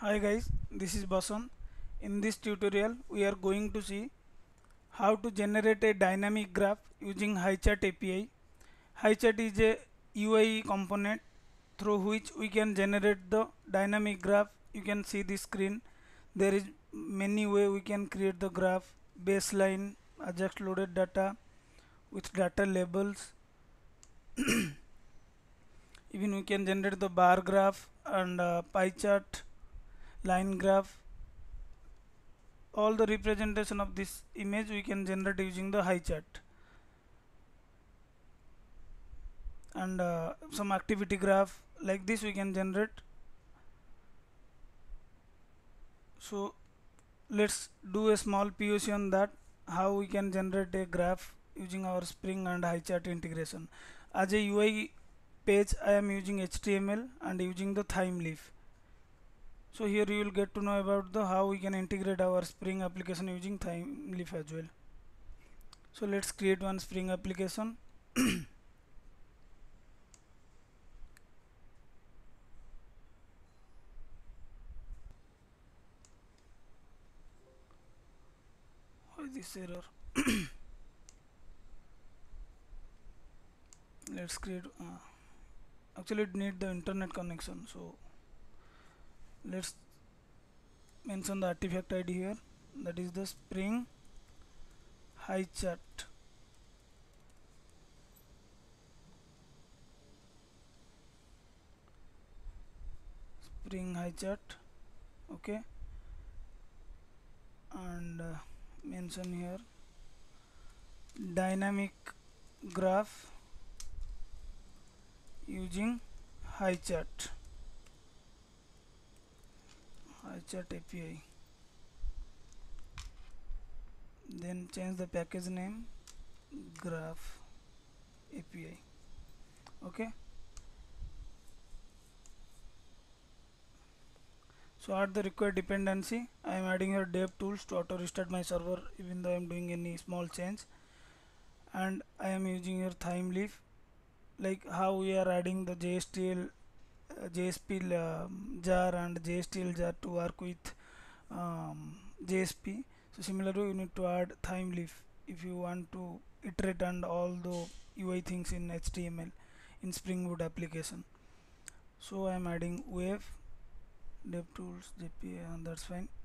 Hi guys, this is Basan. In this tutorial, we are going to see how to generate a dynamic graph using HiChat API. HiChat is a UI component through which we can generate the dynamic graph. You can see the screen. There is many way we can create the graph: baseline, Ajax loaded data with data labels. Even we can generate the bar graph and pie chart, line graph. All the representation of this image we can generate using the HiChat, and some activity graph like this we can generate. So let's do a small POC on that, how we can generate a graph using our Spring and HiChat integration. As a UI page, I am using HTML and using the theme leaf. So here you will get to know about the how we can integrate our Spring application using theme leaf as well. So let's create one Spring application. Why this error? Let's create actually it need the internet connection, so let's mention the artifact ID here, that is the Spring HiChat. Spring HiChat. Okay, and mention here dynamic graph using HiChat API. Then change the package name graph API. Okay, so add the required dependency. I am adding here dev tools to auto restart my server even though I am doing any small change, and I am using here theme leaf, like how we are adding the JSTL JSP jar and JSTL jar to work with JSP. So similarly you need to add theme leaf if you want to iterate and all the UI things in HTML in Spring Boot application. So I am adding wave DevTools JPA, and that's fine.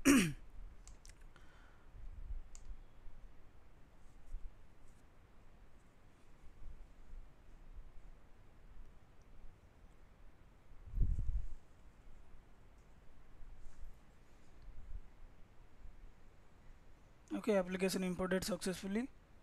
Okay, application imported successfully.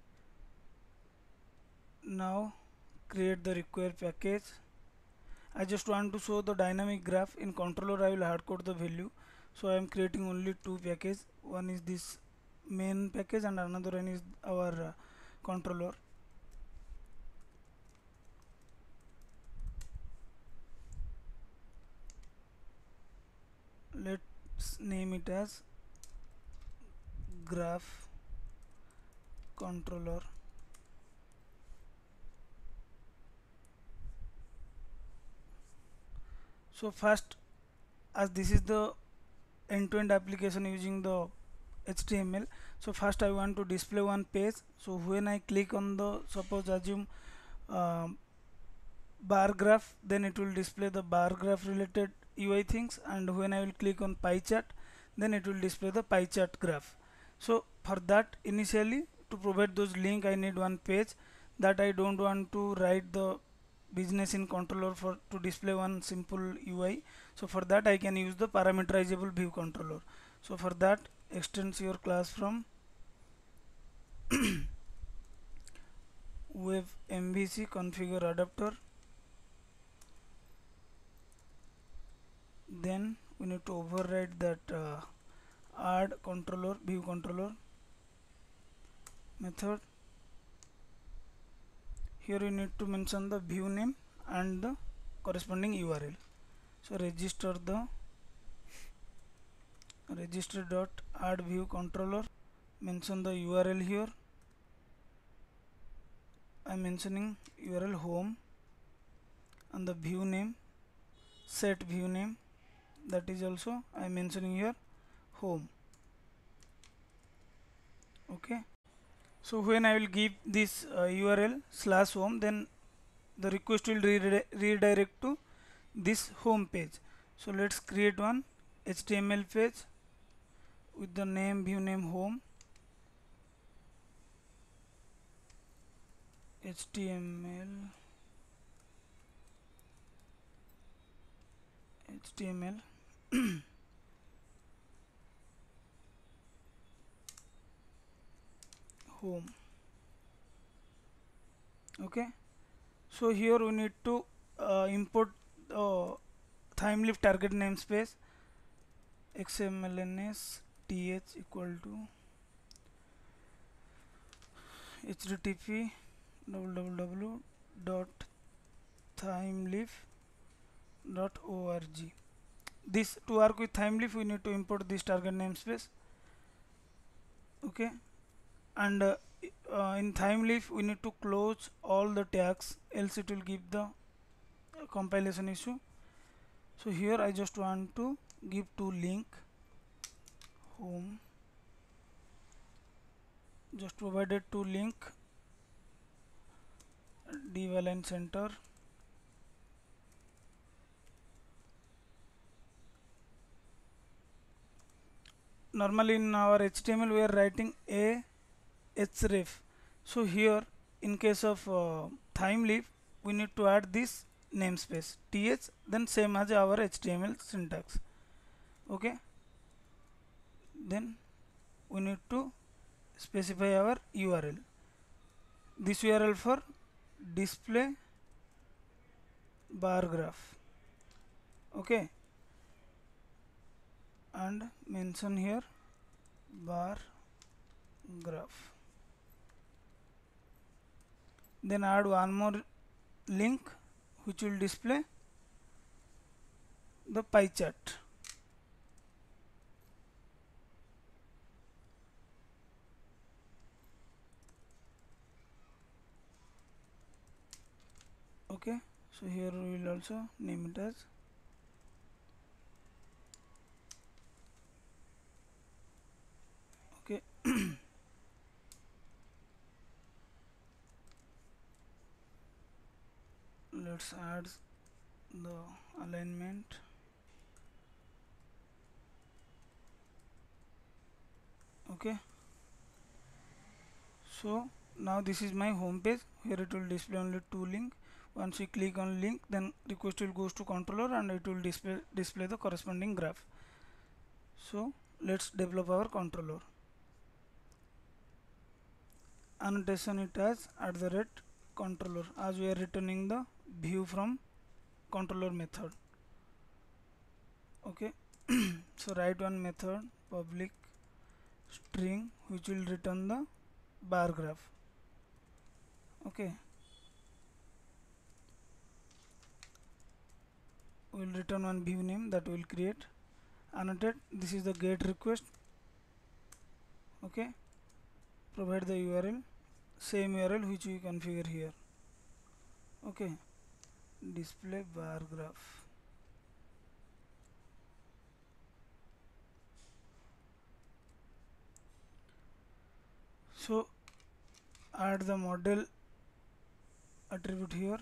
Now create the required package. I just want to show the dynamic graph. In controller I will hardcode the value, so I am creating only two packages. One is this main package and another one is our controller. Let's name it as graph controller. So first, as this is the end-to-end application using the HTML, so first I want to display one page. So when I click on the, suppose assume um, bar graph, then it will display the bar graph related UI things, and when I will click on pie chart, then it will display the pie chart graph. So for that, initially to provide those link I need one page, that I don't want to write the business in controller for to display one simple UI. So for that I can use the parameterizable view controller. So for that, extends your class from web MVC configure adapter. Then we need to override that add controller view controller method. Here you need to mention the view name and the corresponding URL. So register dot add view controller, mention the URL here. I am mentioning URL home, and the view name, set view name, that is also I am mentioning here home. Okay, so when I will give this URL slash home, then the request will redirect to this home page. So let's create one HTML page with the name view name home, HTML home. Okay, so here we need to import ThymeLeaf target namespace xmlns th equal to http www dot thymeleaf.org. This to work with ThymeLeaf we need to import this target namespace. Okay, and in ThymeLeaf we need to close all the tags, else it will give the compilation issue. So here I just want to give two link home, just provided two link div align center. Normally in our HTML we are writing a href. So here in case of ThymeLeaf we need to add this namespace th, then same as our HTML syntax. Okay, then we need to specify our URL. This URL for display bar graph. Okay, and mention here bar graph. Then add one more link which will display the pie chart. Okay, so here we will also name it as okay. Let's add the alignment. Okay, so now this is my home page. Here it will display only two link. Once we click on link, then request will goes to controller and it will display the corresponding graph. So let's develop our controller. Annotation it as @controller, as we are returning the view from controller method. Okay, so write one method public string which will return the bar graph. Okay, we will return one view name that will create. Annotate, this is the get request. Okay, provide the URL, same URL which we configure here. Okay, display bar graph. So add the model attribute here,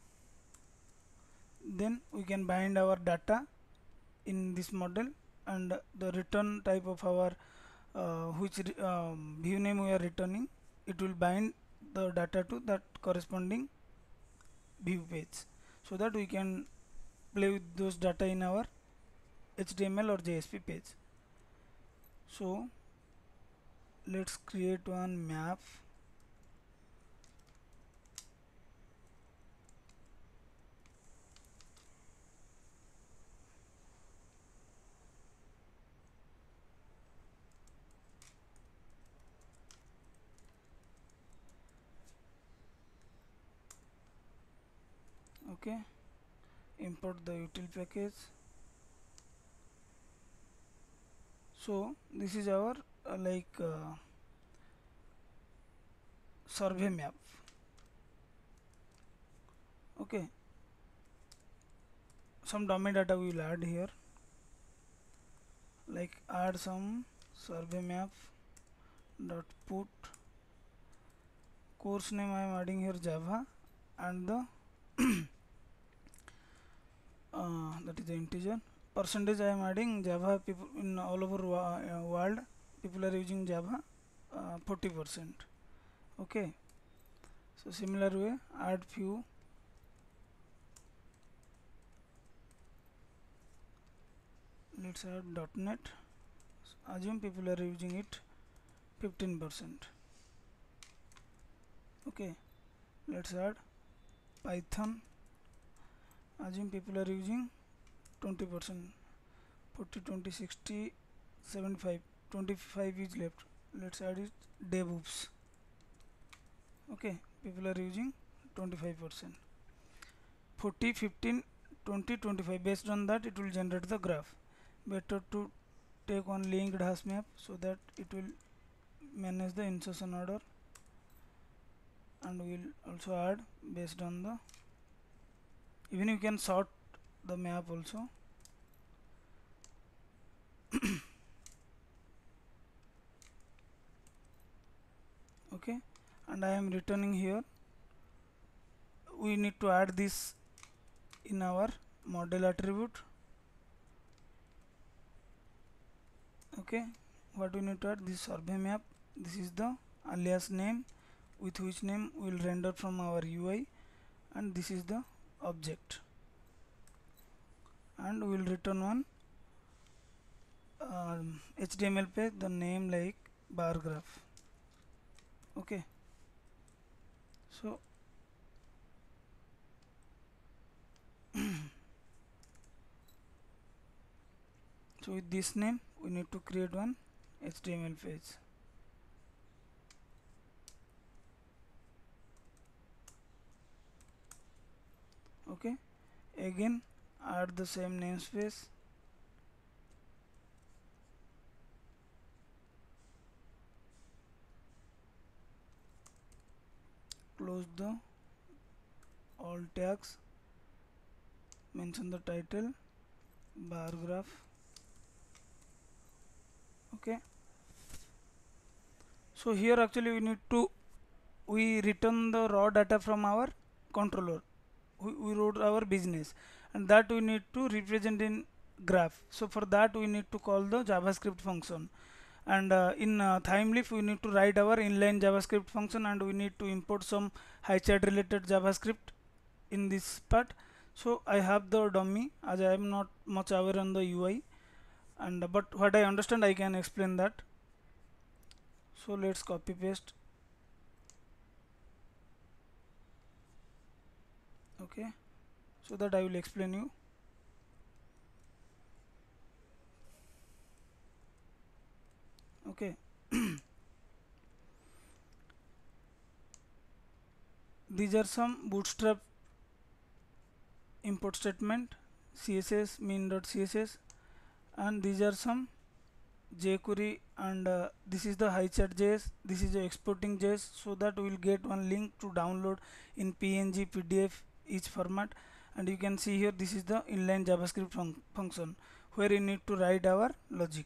then we can bind our data in this model, and the return type of our which view name we are returning, it will bind the data to that corresponding view page, so that we can play with those data in our HTML or JSP page. So let's create one map. Okay, import the util package. So this is our survey map. Okay, some domain data we will add here. like add some survey map dot put course name. I am adding here Java, and the that is the integer percentage. I am adding Java. People in all over world, people are using Java 40%. Okay, so similar way, add few. Let's add .NET. Assume people are using it 15%. Okay, let's add Python. Assume people are using 20%. 40, 20, 60, 75. 25 is left. Let's add it DevOps. Okay, people are using 25%. 40, 15, 20, 25. Based on that, it will generate the graph. Better to take one linked hash map so that it will manage the insertion order, and will also add based on the, even you can sort the map also. Okay, and I am returning here. We need to add this in our model attribute. Okay, what we need to add, this survey map. This is the alias name with which name we will render from our UI, and this is the object, and we will return one HTML page, the name like bar graph. Okay, so so with this name we need to create one HTML page. Okay, again add the same namespace. Close the all tags, mention the title bar graph. Okay, so here actually we return the raw data from our controller. We wrote our business, and that we need to represent in graph. So for that we need to call the JavaScript function, and in Thymeleaf we need to write our inline JavaScript function, and we need to import some HighChat related JavaScript in this part. So I have the dummy, as I am not much aware on the UI, and but what I understand I can explain that. So let's copy paste. Okay, so that I will explain you. Okay, these are some bootstrap import statement, css min.css, and these are some jQuery, and this is the HighChat.js, this is the exporting JS, so that we will get one link to download in PNG, PDF, each format. And you can see here this is the inline JavaScript function where you need to write our logic.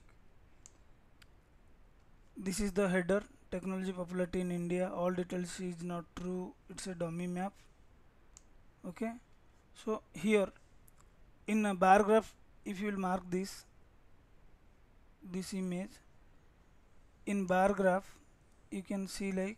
This is the header, technology popularity in India, all details is not true, it's a dummy map. Okay, so here in a bar graph, if you will mark this image in bar graph, you can see like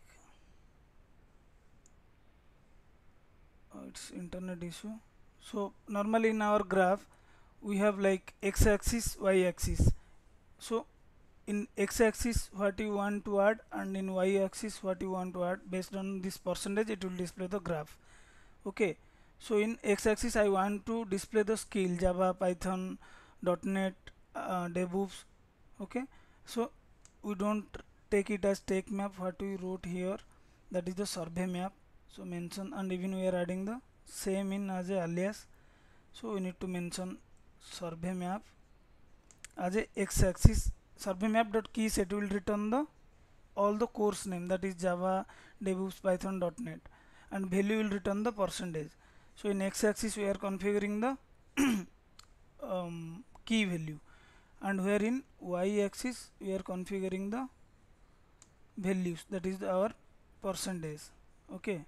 it's internet issue. So normally in our graph we have like x-axis, y-axis. So in x-axis what you want to add, and in y-axis what you want to add. Based on this percentage it will display the graph. Okay, so in x-axis I want to display the skill Java, Python, .NET, DevOps. Okay, so we don't take it as take map. What we wrote here, that is the survey map. So mention, and even we are adding the same in as a alias. So we need to mention survey map as a x-axis. Survey map dot key set will return the all the course name, that is Java, DevOps, Python, .NET, and value will return the percentage. So in x-axis we are configuring the key value, and where in y-axis we are configuring the values, that is our percentage. Okay,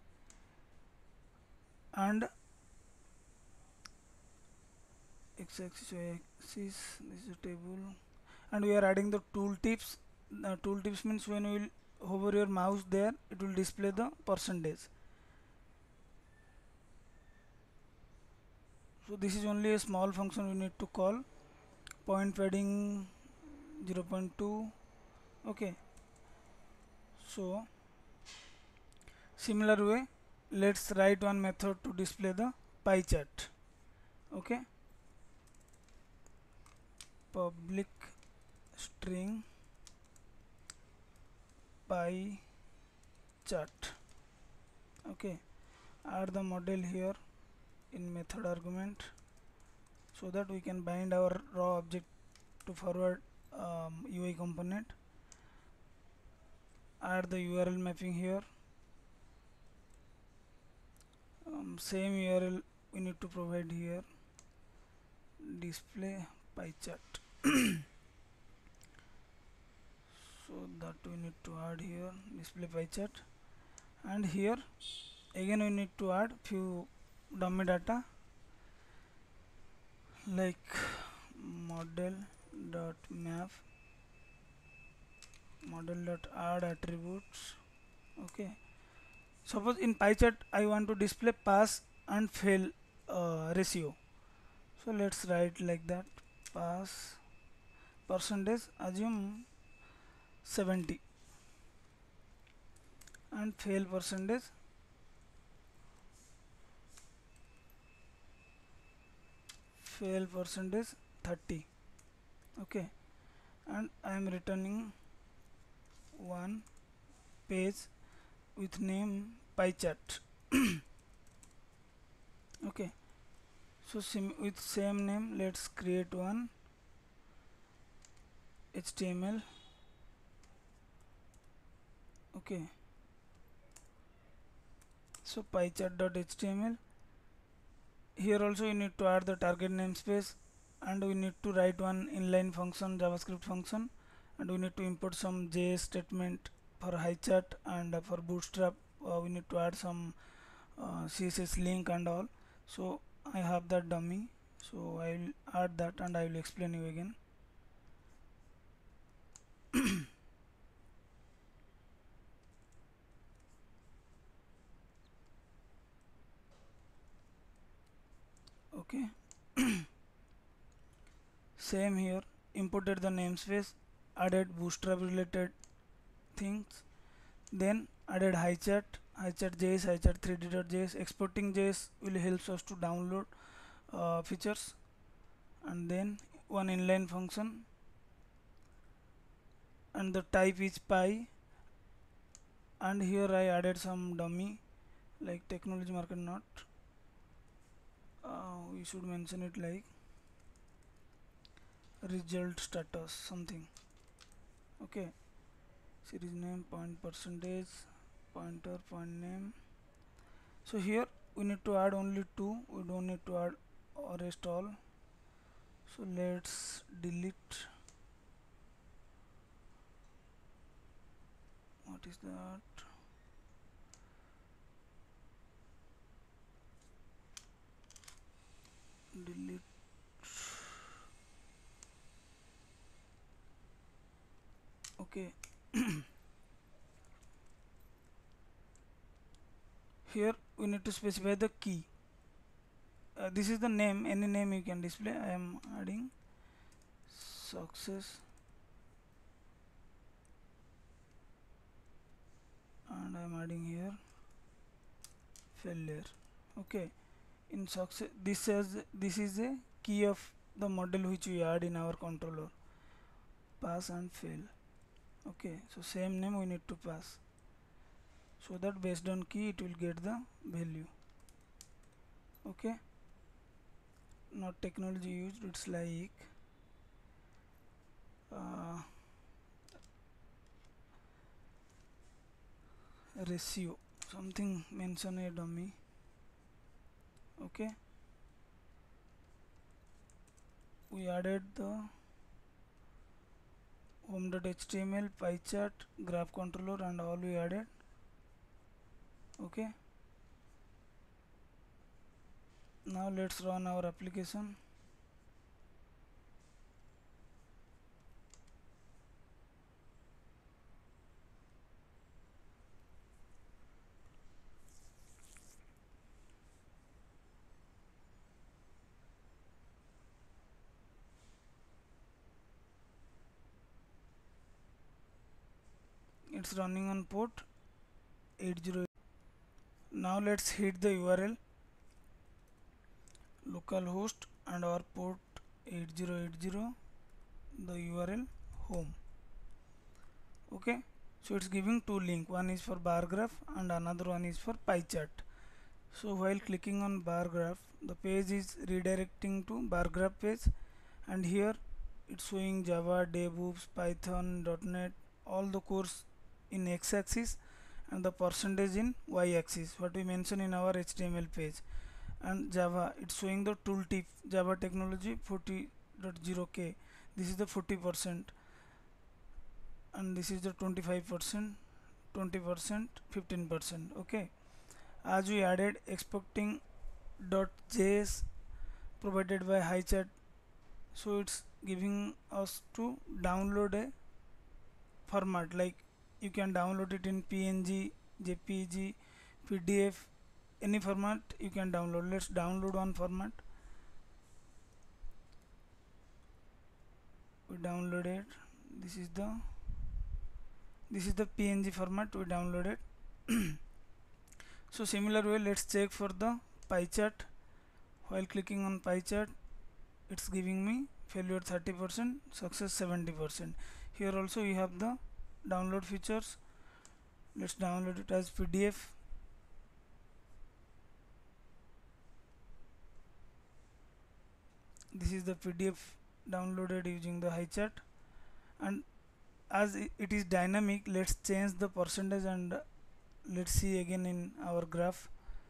and x-axis, y-axis, this is a table, and we are adding the tooltips. The tooltips means when you will hover your mouse there, it will display the percentage. So this is only a small function we need to call. Point padding 0.2. Okay, so similar way, let's write one method to display the pie chart. Okay, public string pie chart. Okay, add the model here in method argument so that we can bind our raw object to forward UI component. Add the URL mapping here. Same URL we need to provide here. Display pie chart. So that we need to add here, display pie chart, and here again we need to add few dummy data like model dot map, model dot add attributes. Okay, suppose in pie chart I want to display pass and fail ratio, so let's write like that: pass percentage, assume 70, and fail percentage 30. Okay, and I am returning one page with name pie chart. Okay, so with same name let's create one HTML. Okay, so pie chart.html. Here also you need to add the target namespace, and we need to write one inline function, JavaScript function, and we need to import some JS statement for highchart, and for bootstrap we need to add some CSS link and all. So I have that dummy, so I will add that and I will explain you again. Okay, same here, imported the namespace, added bootstrap related things, then added highchart, highchart.js, highchart3d.js. Exporting JS will help us to download features, and then one inline function, and the type is pie, and here I added some dummy like technology market not. We should mention it like result status something. Okay, series name, point percentage, pointer, point name. So here we need to add only two, we don't need to add rest all. So let's delete, what is that, delete. Okay, here we need to specify the key. This is the name, any name you can display. I am adding success, and I am adding here failure. Okay, in success this is a key of the model which we add in our controller, pass and fail. Okay, so same name we need to pass, so that based on key it will get the value. Okay, not technology used, it's like ratio something, mention a dummy. Okay, we added the system.html, pie chart, graph controller, and all we added. Okay, now let's run our application. It's running on port 80. Now let's hit the URL localhost and our port 8080, the URL home. Okay, so it's giving two links, one is for bar graph and another one is for pie chart. So while clicking on bar graph, the page is redirecting to bar graph page, and here it's showing Java, DevOps, Python, .NET, all the course in x-axis and the percentage in y-axis, what we mentioned in our HTML page. And Java, it's showing the tooltip Java technology 40.0k, this is the 40%, and this is the 25%, 20%, 15%. Okay, as we added expecting .js provided by HiChat, so it's giving us to download a format, like you can download it in PNG, JPG, PDF, any format you can download. Let's download one format. We downloaded, this is the PNG format we downloaded. So similar way, let's check for the pie chart. While clicking on pie chart, it's giving me failure 30%, success 70%. Here also we have the download features. Let's download it as PDF. This is the PDF downloaded using the HiChat, and as it is dynamic, let's change the percentage and let's see again in our graph.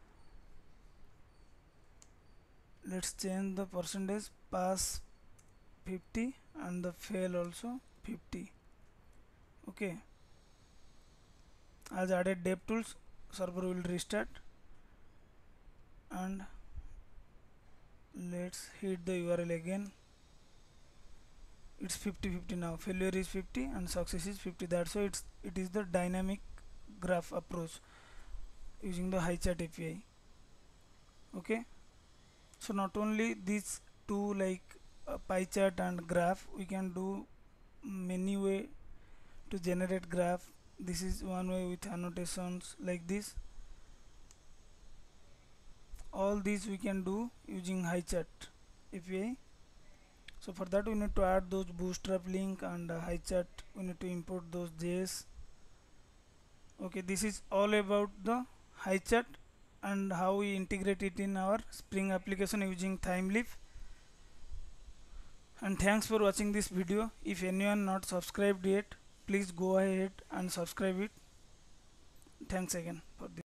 Let's change the percentage, pass 50 and the fail also 50. Okay, as added DevTools, server will restart, and let's hit the URL again. It's 50-50 now, failure is 50 and success is 50. That's why it is the dynamic graph approach using the HiChat API. Okay, so not only these two, like pie chart and graph, we can do many way to generate graph. This is one way with annotations like this. All these we can do using HiChat API. So for that we need to add those bootstrap link, and HiChat we need to import those JS. Okay, this is all about the HiChat and how we integrate it in our Spring application using Thymeleaf. And thanks for watching this video. If anyone not subscribed yet, please go ahead and subscribe it. Thanks again for this.